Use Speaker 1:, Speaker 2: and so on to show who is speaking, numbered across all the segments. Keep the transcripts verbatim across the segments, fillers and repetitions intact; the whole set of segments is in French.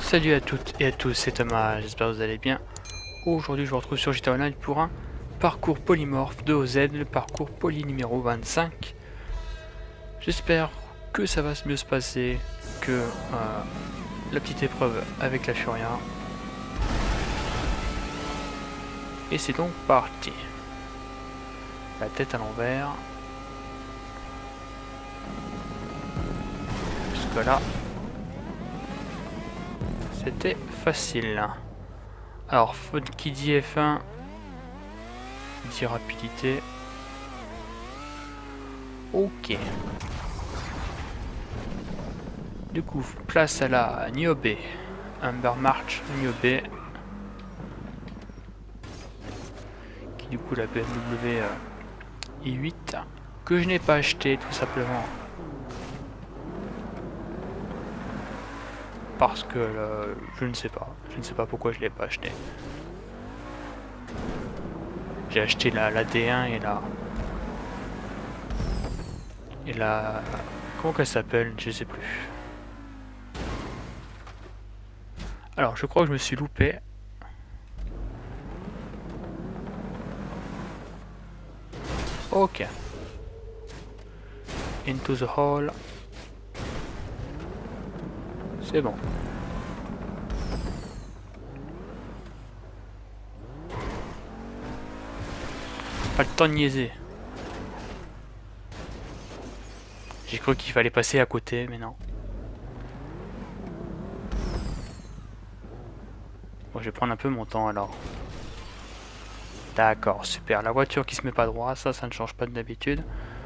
Speaker 1: Salut à toutes et à tous, c'est Thomas, j'espère que vous allez bien. Aujourd'hui je vous retrouve sur G T A Online pour un parcours polymorphe de O Z, le parcours poly numéro vingt-cinq. J'espère que ça va mieux se passer que euh, la petite épreuve avec la Furia. Et c'est donc parti. La tête à l'envers. Jusque là, c'était facile. Alors, qui dit F un dit rapidité. Ok. Du coup, place à la Niobé. Humber March Niobé. Qui du coup la B M W euh, i huit. Que je n'ai pas acheté tout simplement. Parce que euh, je ne sais pas. Je ne sais pas pourquoi je l'ai pas acheté. J'ai acheté la, la D un et la... Et la... Comment qu'elle s'appelle? Je sais plus. Alors, je crois que je me suis loupé. Ok. Into the hall. C'est bon. Pas le temps de niaiser. J'ai cru qu'il fallait passer à côté, mais non. Bon, je vais prendre un peu mon temps alors. D'accord, super. La voiture qui se met pas droit, ça, ça ne change pas d'habitude.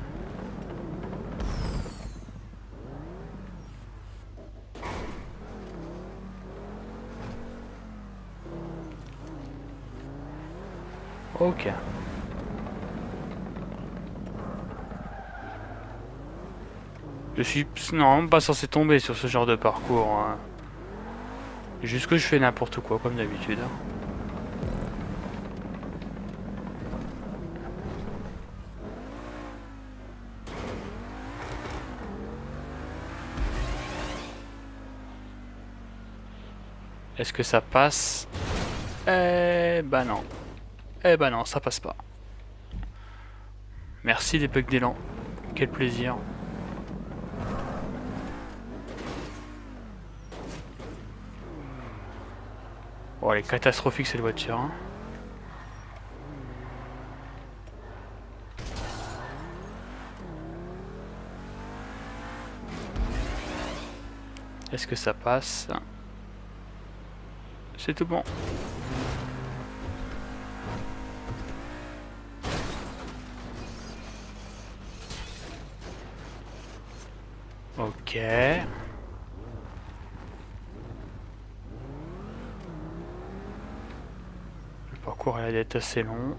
Speaker 1: Ok. Je suis non pas censé tomber sur ce genre de parcours. Hein. Juste que je fais n'importe quoi comme d'habitude. Est-ce que ça passe? Eh ben non. Eh ben non, ça passe pas. Merci les bugs d'élan. Quel plaisir. Bon, elle est catastrophique cette voiture. Hein. Est-ce que ça passe? C'est tout bon. Ok. Le parcours a l'air d'être assez long.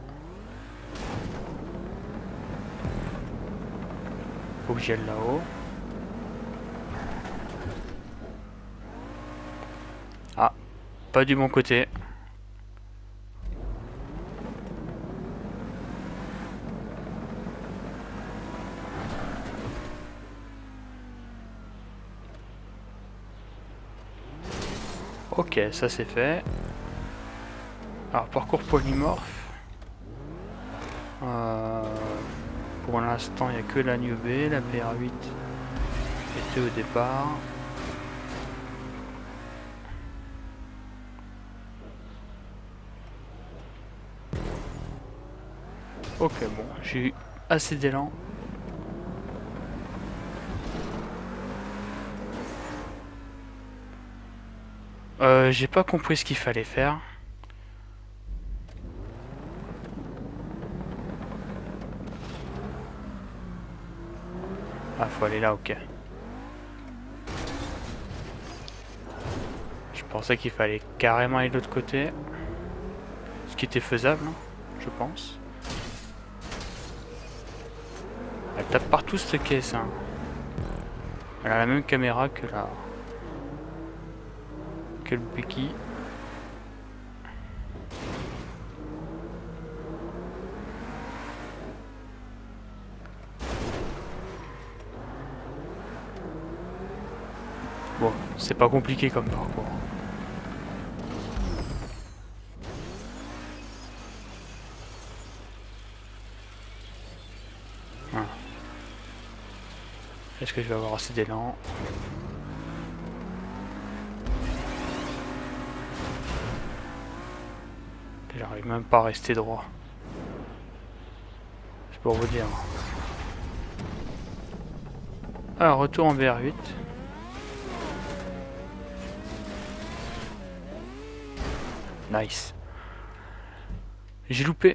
Speaker 1: Faut que j'y aille là-haut. Ah, pas du bon côté. Ok, ça c'est fait. Alors, parcours polymorphe. Euh, pour l'instant, il n'y a que la New B, la P R huit était au départ. Ok, bon, j'ai eu assez d'élan. Euh, j'ai pas compris ce qu'il fallait faire. Ah, faut aller là, ok. Je pensais qu'il fallait carrément aller de l'autre côté. Ce qui était faisable, hein, je pense. Elle tape partout cette caisse. Hein. Elle a la même caméra que la... que le Becky. Bon, c'est pas compliqué comme parcours. Est-ce que je vais avoir assez d'élan? J'arrive même pas à rester droit. C'est pour vous dire. Alors, retour en V R huit. Nice. J'ai loupé.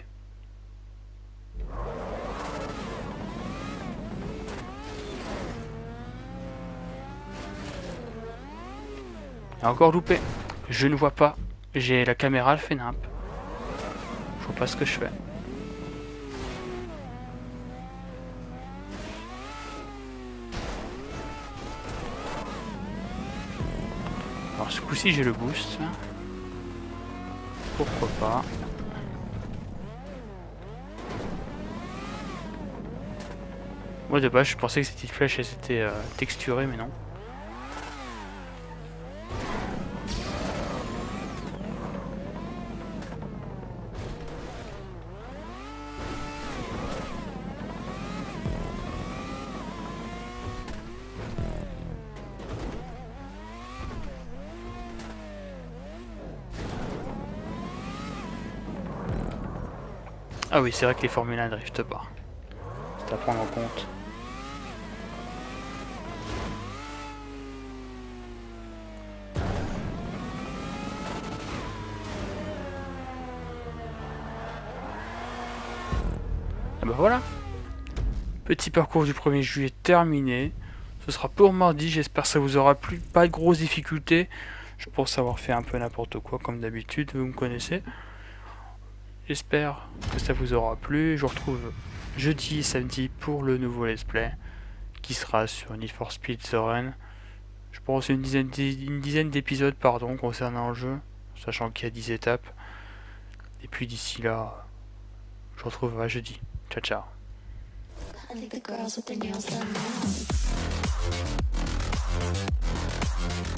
Speaker 1: Et encore loupé. Je ne vois pas. J'ai la caméra, elle fait nimp. Je vois pas ce que je fais. Alors ce coup-ci j'ai le boost. Pourquoi pas. Moi de base je pensais que cette petite flèche elle était euh, texturée mais non. Ah oui, c'est vrai que les Formule un driftent pas. C'est à prendre en compte. Et bah voilà. Petit parcours du premier juillet terminé. Ce sera pour mardi, j'espère que ça vous aura plu. Pas de grosses difficultés. Je pense avoir fait un peu n'importe quoi comme d'habitude, vous me connaissez. J'espère que ça vous aura plu. Je vous retrouve jeudi et samedi pour le nouveau let's play qui sera sur Need for Speed The Run. Je pense une dizaine une dizaine d'épisodes pardon concernant le jeu, sachant qu'il y a dix étapes. Et puis d'ici là, je vous retrouve à jeudi. Ciao ciao. I think the girls with their nails done now.